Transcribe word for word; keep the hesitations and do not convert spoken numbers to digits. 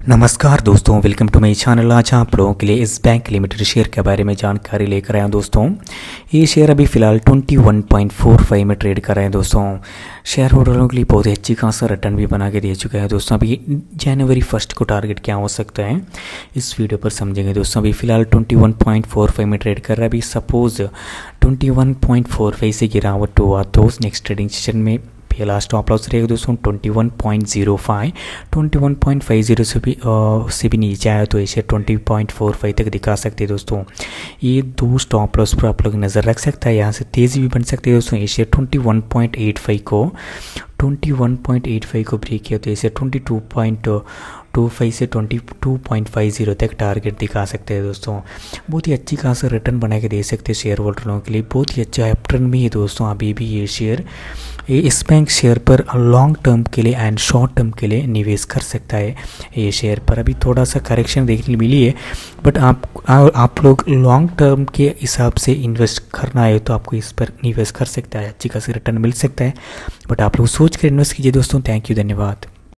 नमस्कार दोस्तों, welcome to my channel. आज आप लोगों के लिए इस बैंक लिमिटेड शेयर के बारे में जानकारी लेकर आया हूं दोस्तों। ये शेयर अभी फ़िलहाल इक्कीस पॉइंट चार पाँच में ट्रेड कर रहे हैं दोस्तों। शेयर होल्डरों के लिए बहुत ही अच्छी खासा रिटर्न भी बना के दे चुका है दोस्तों। अभी जनवरी फर्स्ट को टारगेट क्या हो सकता है इस वीडियो पर समझेंगे दोस्तों। अभी फ़िलहाल इक्कीस पॉइंट चार पाँच में ट्रेड कर रहा है। अभी सपोज इक्कीस पॉइंट चार पाँच से गिरावट हुआ तो नेक्स्ट ट्रेडिंग सेशन में पहला स्टॉप लॉस रहेगा दोस्तों इक्कीस पॉइंट ज़ीरो पाँच, इक्कीस पॉइंट पचास से भी आ, से भी नीचे आया तो इसे बीस पॉइंट चार पाँच तक दिखा सकते हैं दोस्तों। ये दो स्टॉप लॉस पर आप लोग नज़र रख सकता है। यहाँ से तेज़ी भी बन सकती है दोस्तों। इसे इक्कीस पॉइंट आठ पाँच को इक्कीस पॉइंट आठ पाँच को ब्रेक किया तो इसे बाईस पॉइंट दो पाँच से बाईस पॉइंट पचास तक टारगेट दिखा सकते हैं दोस्तों। बहुत ही अच्छी खासा रिटर्न बना के दे सकते हैं शेयर होल्डरों के लिए। बहुत ही अच्छा अपट्रेंड में है दोस्तों अभी भी ये शेयर। ये इस बैंक शेयर पर लॉन्ग टर्म के लिए एंड शॉर्ट टर्म के लिए निवेश कर सकता है। ये शेयर पर अभी थोड़ा सा करेक्शन देखने मिली है, बट आप आ, आप लोग लॉन्ग टर्म के हिसाब से इन्वेस्ट करना है तो आपको इस पर निवेश कर सकता है। अच्छी खासी रिटर्न मिल सकता है, बट आप लोग सोच कर इन्वेस्ट कीजिए दोस्तों। थैंक यू, धन्यवाद।